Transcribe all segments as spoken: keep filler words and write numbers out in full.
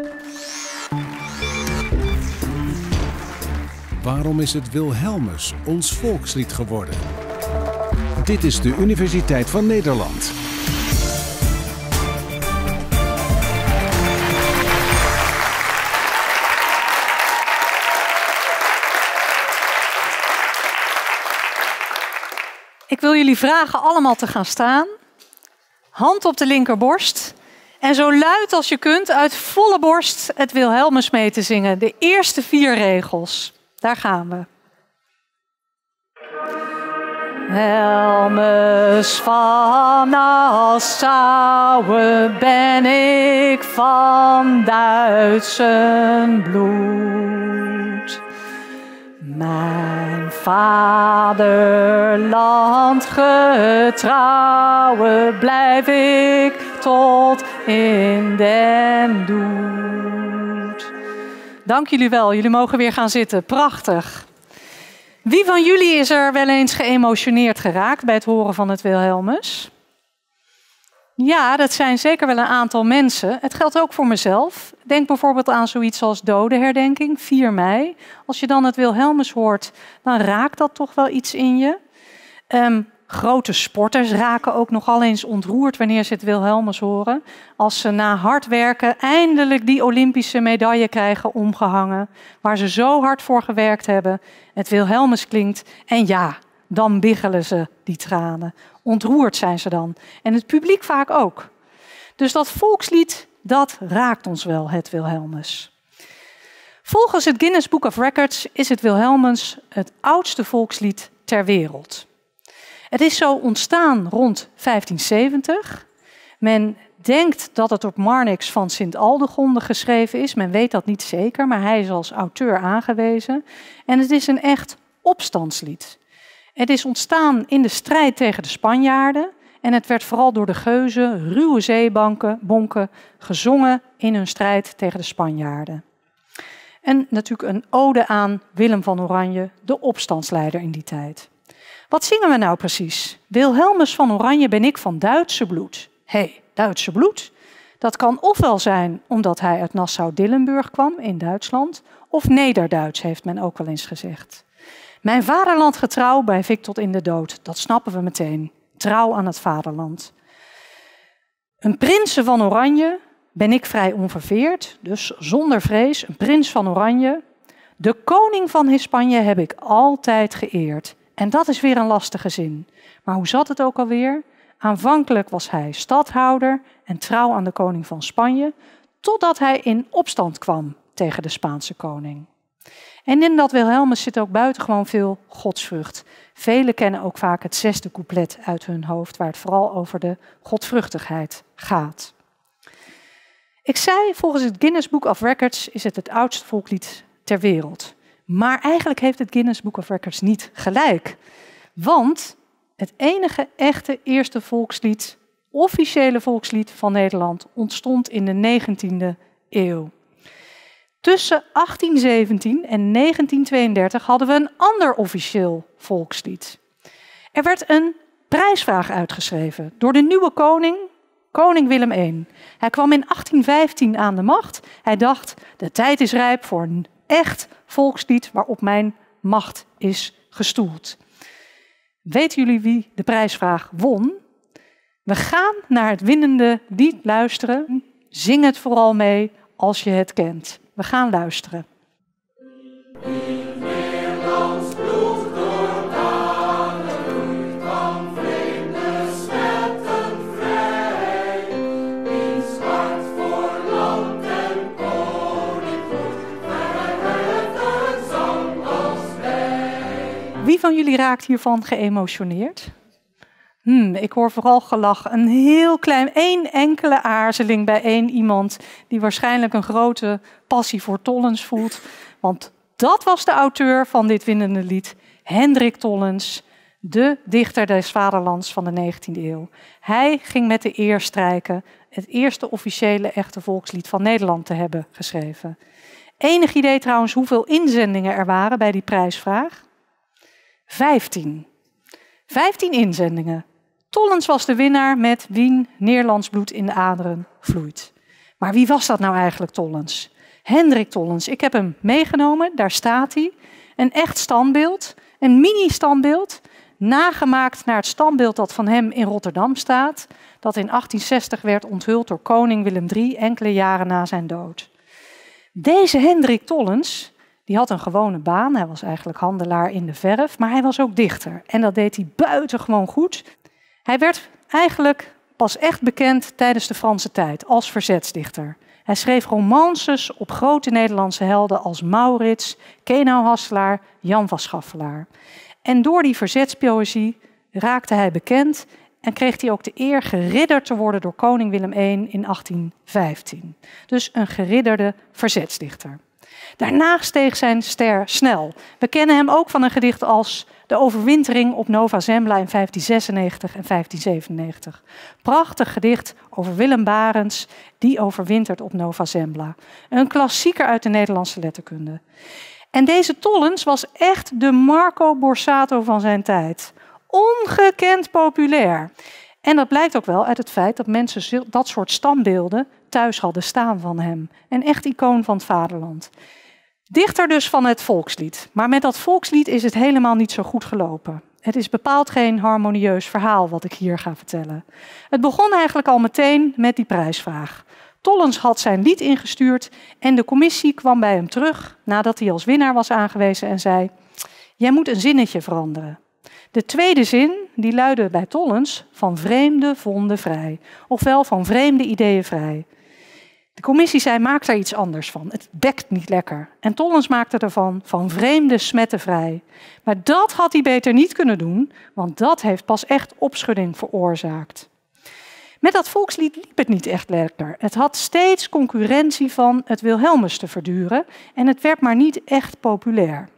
Waarom is het Wilhelmus ons volkslied geworden? Dit is de Universiteit van Nederland. Ik wil jullie vragen allemaal te gaan staan. Hand op de linkerborst. En zo luid als je kunt uit volle borst het Wilhelmus mee te zingen. De eerste vier regels. Daar gaan we. Helmus van Nassau ben ik van Duitsen bloed. Mijn vaderland getrouwe blijf ik tot in den dood. Dank jullie wel. Jullie mogen weer gaan zitten. Prachtig. Wie van jullie is er wel eens geëmotioneerd geraakt bij het horen van het Wilhelmus? Ja, dat zijn zeker wel een aantal mensen. Het geldt ook voor mezelf. Denk bijvoorbeeld aan zoiets als dodenherdenking, vier mei. Als je dan het Wilhelmus hoort, dan raakt dat toch wel iets in je. Um, grote sporters raken ook nogal eens ontroerd wanneer ze het Wilhelmus horen. Als ze na hard werken eindelijk die Olympische medaille krijgen omgehangen. Waar ze zo hard voor gewerkt hebben. Het Wilhelmus klinkt en ja, dan biggelen ze die tranen. Ontroerd zijn ze dan. En het publiek vaak ook. Dus dat volkslied, dat raakt ons wel, het Wilhelmus. Volgens het Guinness Book of Records is het Wilhelmus het oudste volkslied ter wereld. Het is zo ontstaan rond vijftienzeventig. Men denkt dat het op Marnix van Sint-Aldegonde geschreven is. Men weet dat niet zeker, maar hij is als auteur aangewezen. En het is een echt opstandslied. Het is ontstaan in de strijd tegen de Spanjaarden. En het werd vooral door de geuzen, ruwe zeebonken, gezongen in hun strijd tegen de Spanjaarden. En natuurlijk een ode aan Willem van Oranje, de opstandsleider in die tijd. Wat zingen we nou precies? Wilhelmus van Oranje ben ik van Duitse bloed. Hé, hey, Duitse bloed? Dat kan ofwel zijn omdat hij uit Nassau-Dillenburg kwam in Duitsland, of Nederduits heeft men ook wel eens gezegd. Mijn vaderland getrouw blijf ik tot in de dood. Dat snappen we meteen. Trouw aan het vaderland. Een prinsen van Oranje ben ik vrij onverveerd, dus zonder vrees, een prins van Oranje. De koning van Hispanje heb ik altijd geëerd. En dat is weer een lastige zin. Maar hoe zat het ook alweer? Aanvankelijk was hij stadhouder en trouw aan de koning van Spanje, totdat hij in opstand kwam tegen de Spaanse koning. En in dat Wilhelmus zit ook buitengewoon veel godsvrucht. Velen kennen ook vaak het zesde couplet uit hun hoofd, waar het vooral over de godvruchtigheid gaat. Ik zei, volgens het Guinness Book of Records is het het oudste volkslied ter wereld. Maar eigenlijk heeft het Guinness Book of Records niet gelijk. Want het enige echte eerste volkslied, officiële volkslied van Nederland, ontstond in de negentiende eeuw. Tussen achttien zeventien en negentien tweeëndertig hadden we een ander officieel volkslied. Er werd een prijsvraag uitgeschreven door de nieuwe koning, koning Willem de Eerste. Hij kwam in achttien vijftien aan de macht. Hij dacht, de tijd is rijp voor een echt volkslied waarop mijn macht is gestoeld. Weten jullie wie de prijsvraag won? We gaan naar het winnende lied luisteren. Zing het vooral mee als je het kent. We gaan luisteren. Wie van jullie raakt hiervan geëmotioneerd? Hmm, ik hoor vooral gelach. Een heel klein, één enkele aarzeling bij één iemand die waarschijnlijk een grote passie voor Tollens voelt. Want dat was de auteur van dit winnende lied, Hendrik Tollens, de dichter des vaderlands van de negentiende eeuw. Hij ging met de eer strijken het eerste officiële echte volkslied van Nederland te hebben geschreven. Enig idee trouwens hoeveel inzendingen er waren bij die prijsvraag? Vijftien. Vijftien inzendingen. Tollens was de winnaar met Wien, Nederlands bloed in de aderen vloeit. Maar wie was dat nou eigenlijk, Tollens? Hendrik Tollens. Ik heb hem meegenomen, daar staat hij. Een echt standbeeld, een mini-standbeeld, nagemaakt naar het standbeeld dat van hem in Rotterdam staat, dat in achttien zestig werd onthuld door koning Willem de Derde enkele jaren na zijn dood. Deze Hendrik Tollens, die had een gewone baan. Hij was eigenlijk handelaar in de verf, maar hij was ook dichter. En dat deed hij buitengewoon goed. Hij werd eigenlijk pas echt bekend tijdens de Franse tijd als verzetsdichter. Hij schreef romances op grote Nederlandse helden als Maurits, Kenau Hasselaar, Jan van Schaffelaar. En door die verzetspoëzie raakte hij bekend en kreeg hij ook de eer geridderd te worden door koning Willem de Eerste in achttien vijftien. Dus een geridderde verzetsdichter. Daarna steeg zijn ster snel. We kennen hem ook van een gedicht als De overwintering op Nova Zembla in vijftien zesennegentig en vijftien zevenennegentig. Prachtig gedicht over Willem Barents, die overwintert op Nova Zembla. Een klassieker uit de Nederlandse letterkunde. En deze Tollens was echt de Marco Borsato van zijn tijd. Ongekend populair. En dat blijkt ook wel uit het feit dat mensen dat soort standbeelden thuis hadden staan van hem. Een echt icoon van het vaderland. Dichter dus van het volkslied. Maar met dat volkslied is het helemaal niet zo goed gelopen. Het is bepaald geen harmonieus verhaal wat ik hier ga vertellen. Het begon eigenlijk al meteen met die prijsvraag. Tollens had zijn lied ingestuurd en de commissie kwam bij hem terug nadat hij als winnaar was aangewezen en zei: jij moet een zinnetje veranderen. De tweede zin die luidde bij Tollens: van vreemde vonden vrij. Ofwel van vreemde ideeën vrij. De commissie zei: maak daar iets anders van. Het bekt niet lekker. En Tollens maakte ervan van vreemde smetten vrij. Maar dat had hij beter niet kunnen doen, want dat heeft pas echt opschudding veroorzaakt. Met dat volkslied liep het niet echt lekker. Het had steeds concurrentie van het Wilhelmus te verduren en het werd maar niet echt populair.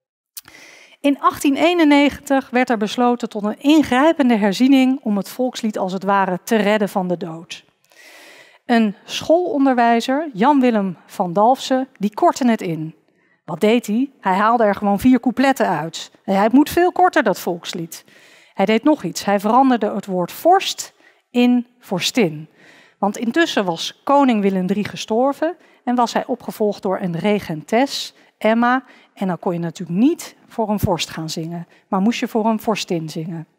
In achttien eenennegentig werd er besloten tot een ingrijpende herziening om het volkslied als het ware te redden van de dood. Een schoolonderwijzer, Jan Willem van Dalfsen, die kortte het in. Wat deed hij? Hij haalde er gewoon vier coupletten uit. Hij moet veel korter, dat volkslied. Hij deed nog iets. Hij veranderde het woord vorst in vorstin. Want intussen was koning Willem de Derde gestorven en was hij opgevolgd door een regentes, Emma. En dan kon je natuurlijk niet voor een vorst gaan zingen, maar moest je voor een vorstin zingen.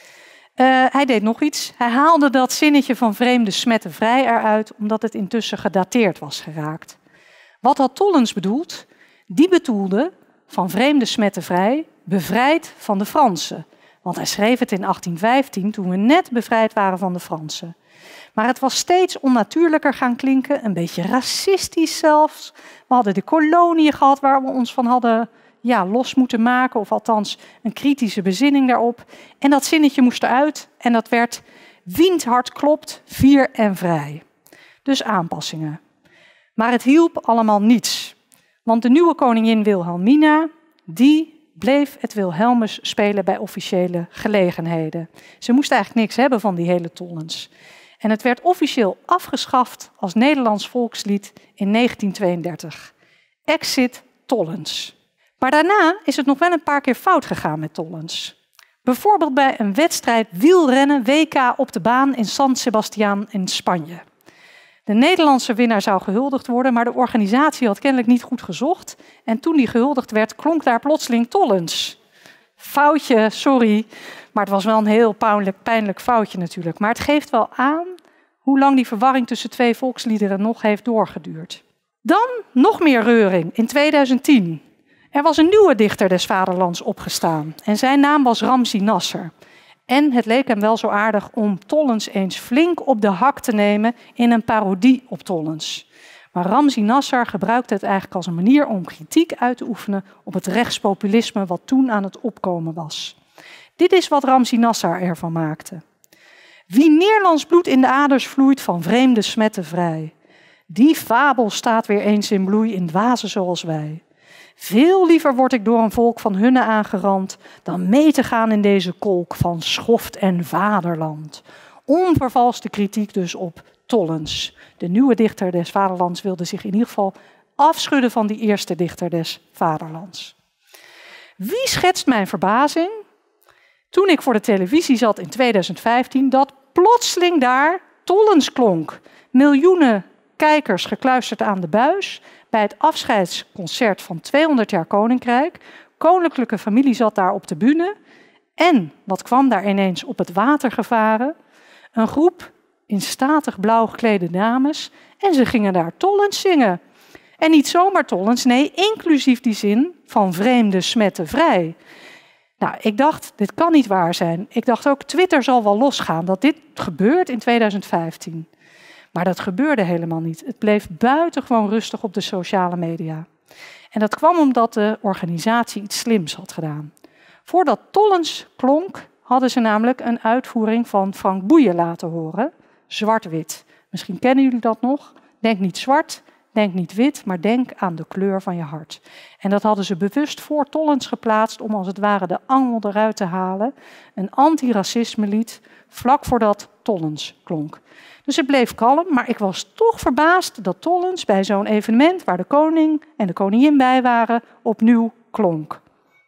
Uh, hij deed nog iets. Hij haalde dat zinnetje van vreemde smetten vrij eruit, omdat het intussen gedateerd was geraakt. Wat had Tollens bedoeld? Die bedoelde van vreemde smetten vrij, bevrijd van de Fransen. Want hij schreef het in achttien vijftien, toen we net bevrijd waren van de Fransen. Maar het was steeds onnatuurlijker gaan klinken, een beetje racistisch zelfs. We hadden de koloniën gehad waar we ons van hadden ja, los moeten maken, of althans een kritische bezinning daarop. En dat zinnetje moest eruit en dat werd wiend hard klopt, vier en vrij. Dus aanpassingen. Maar het hielp allemaal niets. Want de nieuwe koningin Wilhelmina, die bleef het Wilhelmus spelen bij officiële gelegenheden. Ze moest eigenlijk niks hebben van die hele Tollens. En het werd officieel afgeschaft als Nederlands volkslied in negentien tweeëndertig. Exit Tollens. Maar daarna is het nog wel een paar keer fout gegaan met Tollens. Bijvoorbeeld bij een wedstrijd wielrennen W K op de baan in San Sebastián in Spanje. De Nederlandse winnaar zou gehuldigd worden, maar de organisatie had kennelijk niet goed gezocht. En toen die gehuldigd werd, klonk daar plotseling Tollens. Foutje, sorry, maar het was wel een heel pijnlijk, pijnlijk foutje natuurlijk. Maar het geeft wel aan hoe lang die verwarring tussen twee volksliederen nog heeft doorgeduurd. Dan nog meer reuring in tweeduizend tien. Er was een nieuwe dichter des vaderlands opgestaan en zijn naam was Ramzi Nasser. En het leek hem wel zo aardig om Tollens eens flink op de hak te nemen in een parodie op Tollens. Maar Ramzi Nasser gebruikte het eigenlijk als een manier om kritiek uit te oefenen op het rechtspopulisme wat toen aan het opkomen was. Dit is wat Ramzi Nasser ervan maakte. Wie Neerlands bloed in de aders vloeit, van vreemde smetten vrij. Die fabel staat weer eens in bloei in dwazen zoals wij. Veel liever word ik door een volk van hunnen aangerand dan mee te gaan in deze kolk van schoft en vaderland. Onvervalste kritiek dus op Tollens. De nieuwe dichter des vaderlands wilde zich in ieder geval afschudden van die eerste dichter des vaderlands. Wie schetst mijn verbazing toen ik voor de televisie zat in tweeduizend vijftien dat plotseling daar Tollens klonk. Miljoenen kijkers gekluisterd aan de buis bij het afscheidsconcert van tweehonderd jaar Koninkrijk. Koninklijke familie zat daar op de bühne. En wat kwam daar ineens op het water gevaren? Een groep in statig blauw geklede dames. En ze gingen daar Tollens zingen. En niet zomaar Tollens, nee, inclusief die zin van vreemde smetten vrij. Nou, ik dacht, dit kan niet waar zijn. Ik dacht ook, Twitter zal wel losgaan, dat dit gebeurt in tweeduizend vijftien. Maar dat gebeurde helemaal niet. Het bleef buitengewoon rustig op de sociale media. En dat kwam omdat de organisatie iets slims had gedaan. Voordat Tollens klonk, hadden ze namelijk een uitvoering van Frank Boeien laten horen. Zwart-wit. Misschien kennen jullie dat nog. Denk niet zwart, denk niet wit, maar denk aan de kleur van je hart. En dat hadden ze bewust voor Tollens geplaatst om als het ware de angel eruit te halen. Een antiracisme lied, vlak voordat Tollens klonk. Dus het bleef kalm, maar ik was toch verbaasd dat Tollens bij zo'n evenement waar de koning en de koningin bij waren, opnieuw klonk.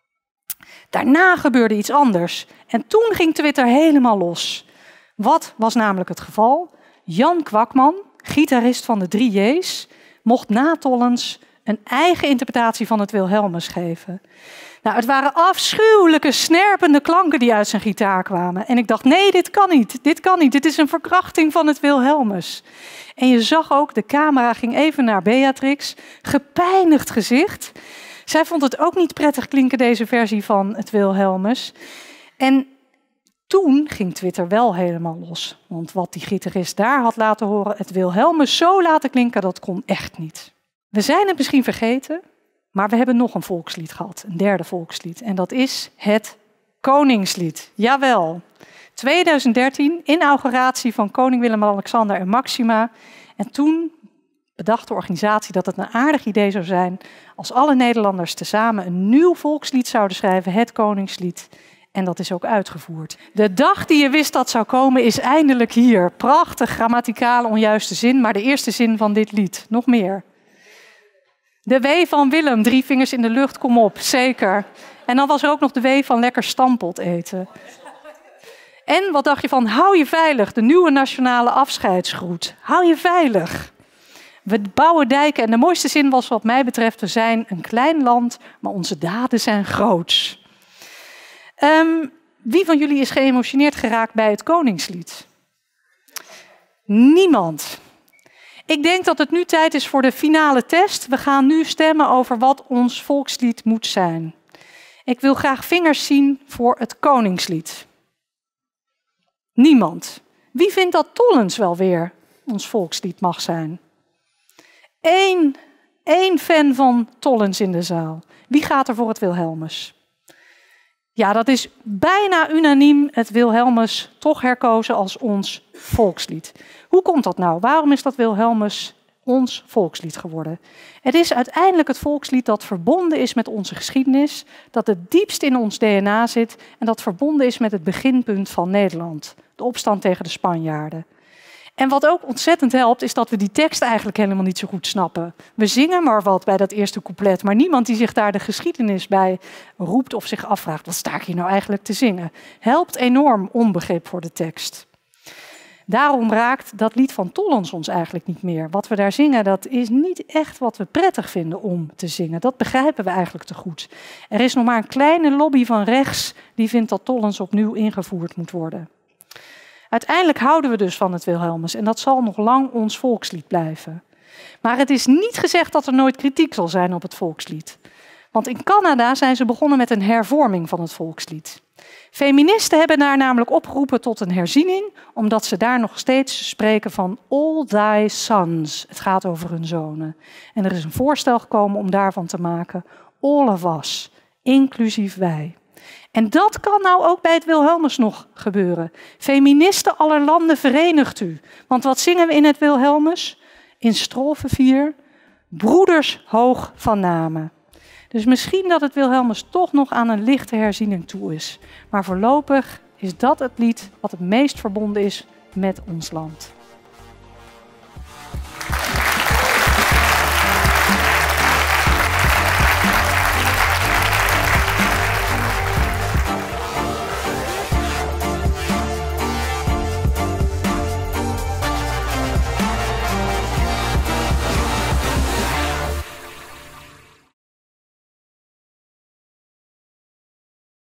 Daarna gebeurde iets anders en toen ging Twitter helemaal los. Wat was namelijk het geval? Jan Kwakman, gitarist van de drie J's, mocht na Tollens een eigen interpretatie van het Wilhelmus geven. Nou, het waren afschuwelijke, snerpende klanken die uit zijn gitaar kwamen. En ik dacht, nee, dit kan niet, dit kan niet. Dit is een verkrachting van het Wilhelmus. En je zag ook, de camera ging even naar Beatrix, gepijnigd gezicht. Zij vond het ook niet prettig klinken, deze versie van het Wilhelmus. En toen ging Twitter wel helemaal los. Want wat die gitarist daar had laten horen, het Wilhelmus zo laten klinken, dat kon echt niet. We zijn het misschien vergeten, maar we hebben nog een volkslied gehad. Een derde volkslied. En dat is het Koningslied. Jawel. tweeduizend dertien, inauguratie van koning Willem-Alexander en Maxima. En toen bedacht de organisatie dat het een aardig idee zou zijn als alle Nederlanders tezamen een nieuw volkslied zouden schrijven, het Koningslied. En dat is ook uitgevoerd. De dag die je wist dat zou komen is eindelijk hier. Prachtig, grammaticale onjuiste zin, maar de eerste zin van dit lied. Nog meer. De W van Willem, drie vingers in de lucht, kom op, zeker. En dan was er ook nog de W van lekker stampot eten. En wat dacht je van, hou je veilig, de nieuwe nationale afscheidsgroet. Hou je veilig. We bouwen dijken en de mooiste zin was wat mij betreft, we zijn een klein land, maar onze daden zijn groots. Um, wie van jullie is geëmotioneerd geraakt bij het Koningslied? Niemand. Ik denk dat het nu tijd is voor de finale test. We gaan nu stemmen over wat ons volkslied moet zijn. Ik wil graag vingers zien voor het Koningslied. Niemand. Wie vindt dat Tollens wel weer ons volkslied mag zijn? Eén, één fan van Tollens in de zaal. Wie gaat er voor het Wilhelmus? Ja, dat is bijna unaniem het Wilhelmus toch herkozen als ons volkslied. Hoe komt dat nou? Waarom is dat Wilhelmus ons volkslied geworden? Het is uiteindelijk het volkslied dat verbonden is met onze geschiedenis, dat het diepst in ons D N A zit en dat verbonden is met het beginpunt van Nederland, de opstand tegen de Spanjaarden. En wat ook ontzettend helpt, is dat we die tekst eigenlijk helemaal niet zo goed snappen. We zingen maar wat bij dat eerste couplet, maar niemand die zich daar de geschiedenis bij roept of zich afvraagt, wat sta ik hier nou eigenlijk te zingen? Helpt enorm onbegrip voor de tekst. Daarom raakt dat lied van Tollens ons eigenlijk niet meer. Wat we daar zingen, dat is niet echt wat we prettig vinden om te zingen. Dat begrijpen we eigenlijk te goed. Er is nog maar een kleine lobby van rechts die vindt dat Tollens opnieuw ingevoerd moet worden. Uiteindelijk houden we dus van het Wilhelmus en dat zal nog lang ons volkslied blijven. Maar het is niet gezegd dat er nooit kritiek zal zijn op het volkslied. Want in Canada zijn ze begonnen met een hervorming van het volkslied. Feministen hebben daar namelijk opgeroepen tot een herziening, omdat ze daar nog steeds spreken van all thy sons. Het gaat over hun zonen. En er is een voorstel gekomen om daarvan te maken all of us, inclusief wij. En dat kan nou ook bij het Wilhelmus nog gebeuren. Feministen aller landen, verenigt u. Want wat zingen we in het Wilhelmus? In strofe vier, broeders hoog van namen. Dus misschien dat het Wilhelmus toch nog aan een lichte herziening toe is. Maar voorlopig is dat het lied wat het meest verbonden is met ons land.